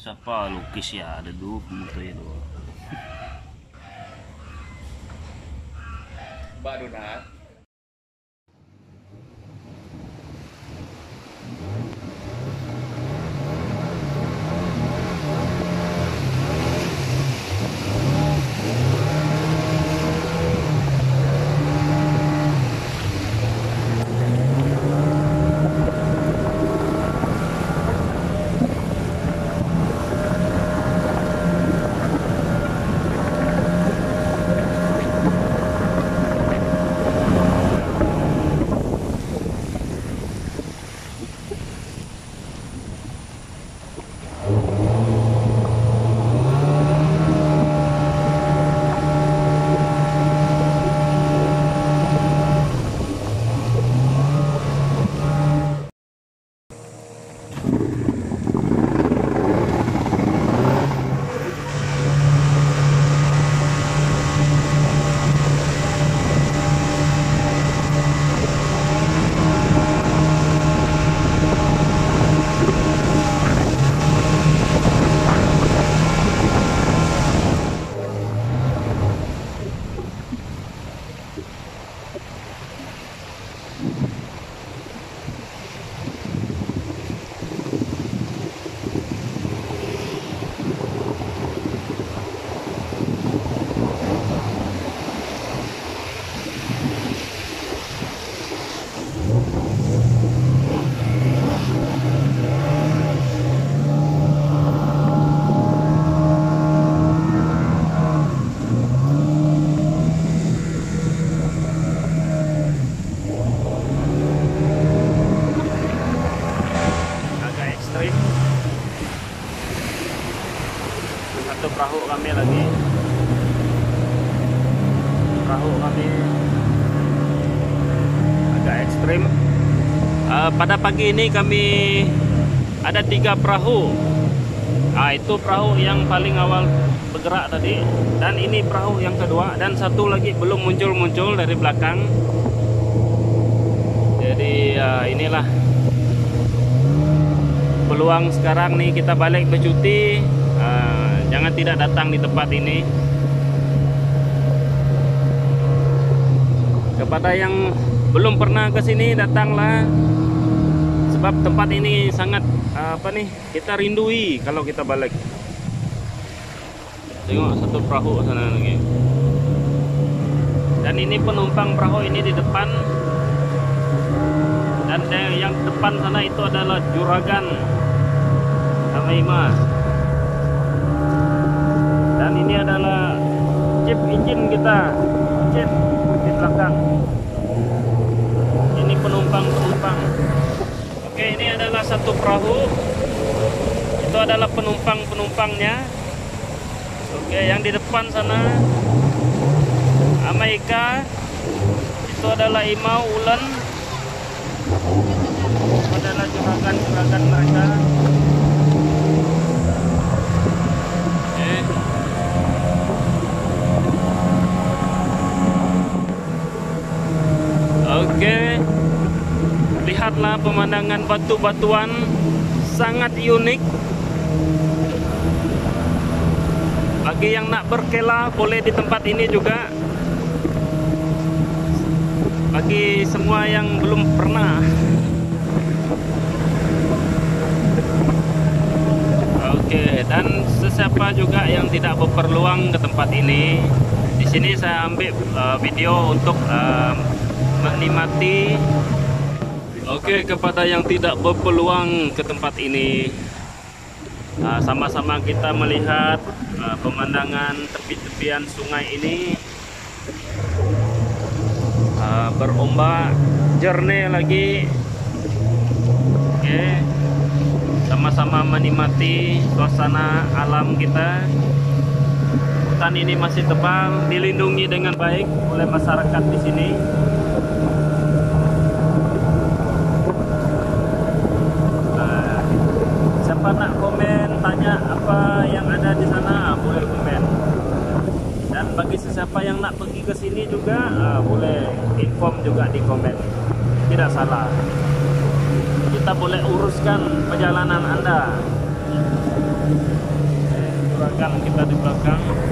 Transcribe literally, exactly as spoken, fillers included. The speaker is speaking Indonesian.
Siapa lukis ya, ada dua foto ya dua. Mbak Donat. Satu perahu kami lagi, perahu kami agak ekstrim. Uh, pada pagi ini kami ada tiga perahu. Nah, itu perahu yang paling awal bergerak tadi, dan ini perahu yang kedua, dan satu lagi belum muncul-muncul dari belakang. Jadi uh, inilah peluang sekarang nih, kita balik bercuti. Uh, jangan tidak datang di tempat ini. Kepada yang belum pernah ke sini, datanglah, sebab tempat ini sangat uh, apa nih, kita rindui kalau kita balik. Tengok satu perahu sana lagi. Dan ini penumpang perahu ini di depan, dan yang depan sana itu adalah juragan Amaima. Dan ini adalah chip engine kita, chip di belakang. Ini penumpang-penumpang. Oke, ini adalah satu perahu. Itu adalah penumpang-penumpangnya. Oke, yang di depan sana Amaika. Itu adalah Imau Ulen. Itu adalah juragan-juragan mereka. Oke, lihatlah pemandangan batu-batuan sangat unik. Bagi yang nak berkela boleh di tempat ini juga. Bagi semua yang belum pernah. Oke, dan sesiapa juga yang tidak berpeluang ke tempat ini, di sini saya ambil uh, video untuk uh, menikmati. Oke, kepada yang tidak berpeluang ke tempat ini, sama-sama uh, kita melihat uh, pemandangan tepi-tepian sungai ini, uh, berombak jernih lagi. Oke, sama-sama menikmati suasana alam kita. Hutan ini masih tebal, dilindungi dengan baik oleh masyarakat di sini. Nah, siapa nak komen, tanya apa yang ada di sana, boleh komen. Dan bagi siapa yang nak pergi ke sini juga, uh, boleh inform juga di komen. Tidak salah. Kita boleh uruskan perjalanan Anda. kanan kita di belakang.